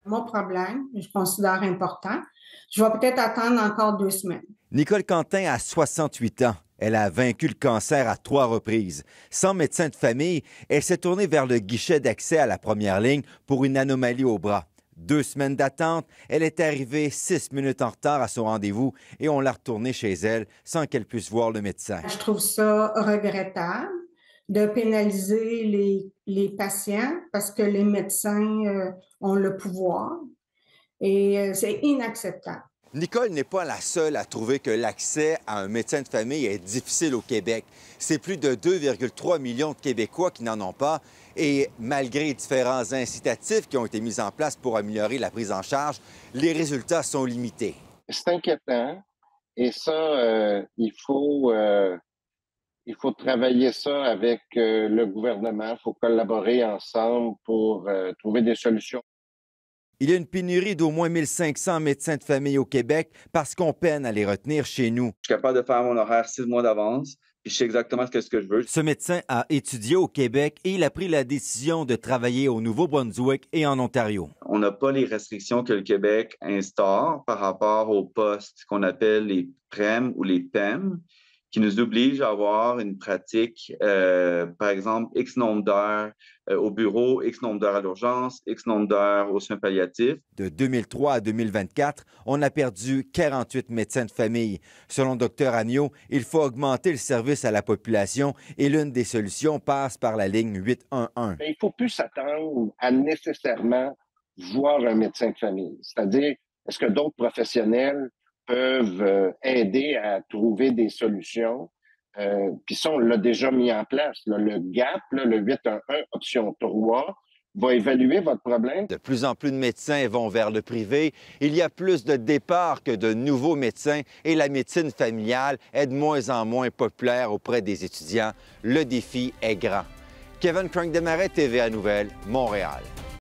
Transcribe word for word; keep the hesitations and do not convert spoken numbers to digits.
Mon problème, je considère important. Je vais peut-être attendre encore deux semaines. Nicole Quentin a soixante-huit ans. Elle a vaincu le cancer à trois reprises. Sans médecin de famille, elle s'est tournée vers le guichet d'accès à la première ligne pour une anomalie au bras. Deux semaines d'attente, elle est arrivée six minutes en retard à son rendez-vous et on l'a retournée chez elle sans qu'elle puisse voir le médecin. Je trouve ça regrettable de pénaliser les, les patients parce que les médecins euh, ont le pouvoir et euh, c'est inacceptable. Nicole n'est pas la seule à trouver que l'accès à un médecin de famille est difficile au Québec. C'est plus de deux virgule trois millions de Québécois qui n'en ont pas. Et malgré différents incitatifs qui ont été mis en place pour améliorer la prise en charge, les résultats sont limités. C'est inquiétant. Et ça, euh, il faut, euh, il faut travailler ça avec euh, le gouvernement. Il faut collaborer ensemble pour euh, trouver des solutions. Il y a une pénurie d'au moins mille cinq cents médecins de famille au Québec parce qu'on peine à les retenir chez nous. Je suis capable de faire mon horaire six mois d'avance, puis je sais exactement ce que, ce que je veux. Ce médecin a étudié au Québec et il a pris la décision de travailler au Nouveau-Brunswick et en Ontario. On n'a pas les restrictions que le Québec instaure par rapport aux postes qu'on appelle les P R E M ou les P E M, qui nous obligent à avoir une pratique, euh, par exemple, X nombre d'heures euh, au bureau, X nombre d'heures à l'urgence, X nombre d'heures aux soins palliatifs. De deux mille trois à deux mille vingt-quatre, on a perdu quarante-huit médecins de famille. Selon Dr Amio, il faut augmenter le service à la population et l'une des solutions passe par la ligne huit un un. Il ne faut plus s'attendre à nécessairement voir un médecin de famille. C'est-à-dire, est-ce que d'autres professionnels peuvent euh, aider à trouver des solutions? Euh, Puis ça, on l'a déjà mis en place. Là. Le G A P, là, le huit un un, option trois, va évaluer votre problème. De plus en plus de médecins vont vers le privé. Il y a plus de départs que de nouveaux médecins et la médecine familiale est de moins en moins populaire auprès des étudiants. Le défi est grand. Kevin Crank-Desmarais, T V A Nouvelles, Montréal.